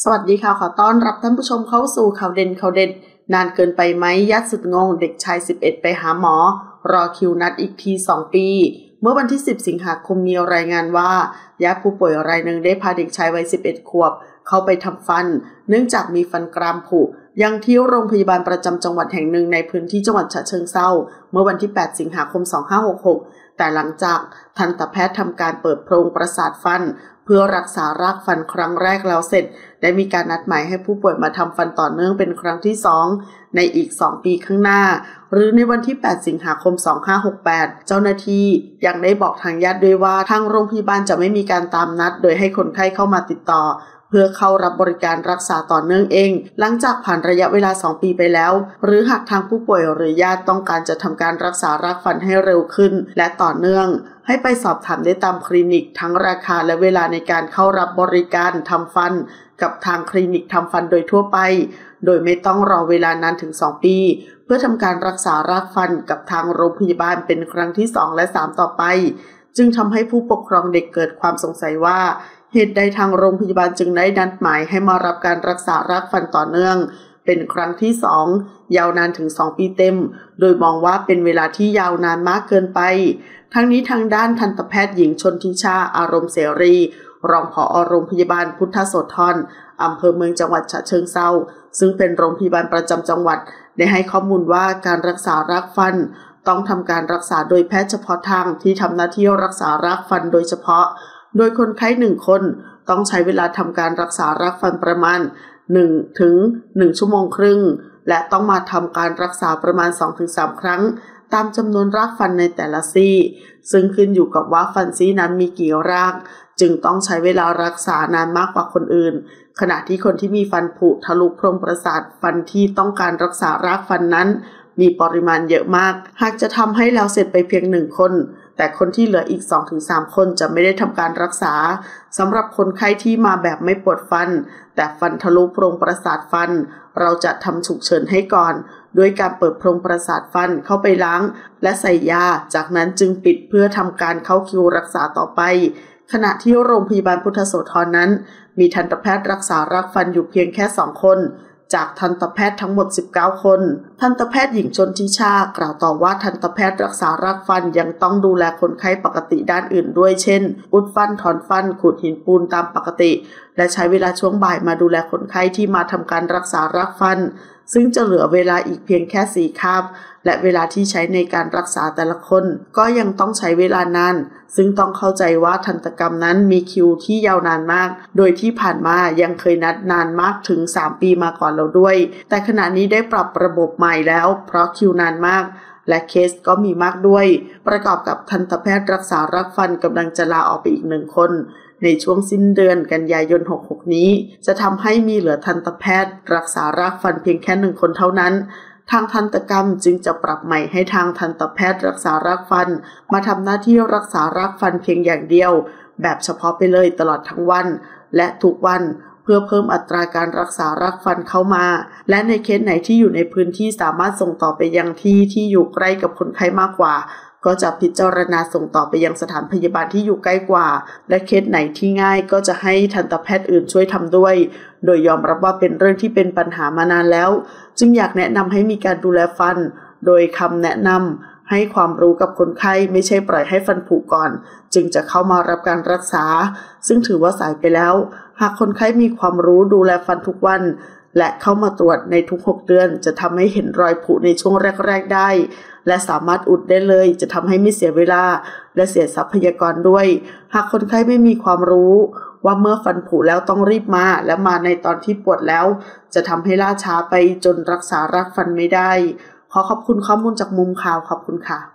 สวัสดีค่ะขอต้อนรับท่านผู้ชมเข้าสู่ข่าวเด่นนานเกินไปไหมญาติสุดงงเด็กชาย11ไปหาหมอรอคิวนัดอีกที2 ปีเมื่อวันที่10สิงหาคมมีรายงานว่าญาติผู้ป่วยรายหนึ่งได้พาเด็กชายวัย11 ขวบเข้าไปทำฟันเนื่องจากมีฟันกรามผุยังที่โรงพยาบาลประจำจังหวัดแห่งหนึ่งในพื้นที่จังหวัดฉะเชิงเทราเมื่อวันที่8สิงหาคม2566แต่หลังจากทันตแพทย์ทำการเปิดโพรงประสาทฟันเพื่อรักษารากฟันครั้งแรกแล้วเสร็จได้มีการนัดหมายให้ผู้ป่วยมาทำฟันต่อเนื่องเป็นครั้งที่2ในอีก2 ปีข้างหน้าหรือในวันที่8สิงหาคม2568เจ้าหน้าที่ยังได้บอกทางญาติด้วยว่าทางโรงพยาบาลจะไม่มีการตามนัดโดยให้คนไข้เข้ามาติดต่อเพื่อเข้ารับบริการรักษาต่อเนื่องเองหลังจากผ่านระยะเวลา2 ปีไปแล้วหรือหากทางผู้ป่วยหรือญาติต้องการจะทำการรักษารากฟันให้เร็วขึ้นและต่อเนื่องให้ไปสอบถามได้ตามคลินิกทั้งราคาและเวลาในการเข้ารับบริการทำฟันกับทางคลินิกทำฟันโดยทั่วไปโดยไม่ต้องรอเวลานานถึง2 ปีเพื่อทำการรักษารากฟันกับทางโรงพยาบาลเป็นครั้งที่2และ3ต่อไปจึงทำให้ผู้ปกครองเด็กเกิดความสงสัยว่าเหตุใดทางโรงพยาบาลจึงได้นัดหมายให้มารับการรักษารากฟันต่อเนื่องเป็นครั้งที่2ยาวนานถึง2 ปีเต็มโดยมองว่าเป็นเวลาที่ยาวนานมากเกินไปทั้งนี้ทางด้านทันตแพทย์หญิงชนทิชาอารมณ์เสรีรองผอ.โรงพยาบาลพุทธโสธรอำเภอเมืองจังหวัดฉะเชิงเทราซึ่งเป็นโรงพยาบาลประจำจังหวัดได้ให้ข้อมูลว่าการรักษารากฟันต้องทำการรักษาโดยแพทย์เฉพาะทางที่ทำหน้าที่รักษารากฟันโดยเฉพาะโดยคนไข้1 คนต้องใช้เวลาทำการรักษารากฟันประมาณ1 ถึง 1 ชั่วโมงครึ่งและต้องมาทำการรักษาประมาณ 2-3 ครั้งตามจำนวนรากฟันในแต่ละซี่ซึ่งขึ้นอยู่กับว่าฟันซี่นั้นมีกี่รากจึงต้องใช้เวลารักษานานมากกว่าคนอื่นขณะที่คนที่มีฟันผุทะลุโพรงประสาทฟันที่ต้องการรักษารากฟันนั้นมีปริมาณเยอะมากหากจะทำให้แล้วเสร็จไปเพียง1 คนแต่คนที่เหลืออีก 2-3 คนจะไม่ได้ทำการรักษาสำหรับคนไข้ที่มาแบบไม่ปวดฟันแต่ฟันทะลุโพรงประสาทฟันเราจะทำฉุกเฉินให้ก่อนด้วยการเปิดโพรงประสาทฟันเข้าไปล้างและใส่ยาจากนั้นจึงปิดเพื่อทำการเข้าคิวรักษาต่อไปขณะที่โรงพยาบาลพุทธโสธรนั้นมีทันตแพทย์รักษารากฟันอยู่เพียงแค่2 คนจากทันตแพทย์ทั้งหมด19 คนทันตแพทย์หญิงชนทิชากล่าวต่อว่าทันตแพทย์รักษารากฟันยังต้องดูแลคนไข้ปกติด้านอื่นด้วยเช่นอุดฟันถอนฟันขูดหินปูนตามปกติและใช้เวลาช่วงบ่ายมาดูแลคนไข้ที่มาทำการรักษารากฟันซึ่งจะเหลือเวลาอีกเพียงแค่4 คาบและเวลาที่ใช้ในการรักษาแต่ละคนก็ยังต้องใช้เวลานานซึ่งต้องเข้าใจว่าทันตกรรมนั้นมีคิวที่ยาวนานมากโดยที่ผ่านมายังเคยนัดนานมากถึง3 ปีมาก่อนแล้วด้วยแต่ขณะนี้ได้ปรับระบบใหม่แล้วเพราะคิวนานมากและเคสก็มีมากด้วยประกอบกับทันตแพทย์รักษารากฟันกำลังจะลาออกไปอีก1 คนในช่วงสิ้นเดือนกันยายน66นี้จะทำให้มีเหลือทันตแพทย์รักษารากฟันเพียงแค่1 คนเท่านั้นทางทันตกรรมจึงจะปรับใหม่ให้ทางทันตแพทย์รักษารากฟันมาทำหน้าที่รักษารากฟันเพียงอย่างเดียวแบบเฉพาะไปเลยตลอดทั้งวันและทุกวันเพื่อเพิ่มอัตราการรักษารากฟันเข้ามาและในเคสไหนที่อยู่ในพื้นที่สามารถส่งต่อไปยังที่อยู่ใกล้กับคนไข้มากกว่าก็จะพิจารณาส่งต่อไปยังสถานพยาบาลที่อยู่ใกล้กว่าและเคสไหนที่ง่ายก็จะให้ทันตแพทย์อื่นช่วยทำด้วยโดยยอมรับว่าเป็นเรื่องที่เป็นปัญหามานานแล้วจึงอยากแนะนำให้มีการดูแลฟันโดยคำแนะนำให้ความรู้กับคนไข้ไม่ใช่ปล่อยให้ฟันผุก่อนจึงจะเข้ามารับการรักษาซึ่งถือว่าสายไปแล้วหากคนไข้มีความรู้ดูแลฟันทุกวันและเข้ามาตรวจในทุก6 เดือนจะทำให้เห็นรอยผุในช่วงแรกๆได้และสามารถอุดได้เลยจะทำให้ไม่เสียเวลาและเสียทรัพยากรด้วยหากคนไข้ไม่มีความรู้ว่าเมื่อฟันผุแล้วต้องรีบมาและมาในตอนที่ปวดแล้วจะทำให้ล่าช้าไปจนรักษารากฟันไม่ได้ขอขอบคุณข้อมูลจากมุมข่าวขอบคุณค่ะ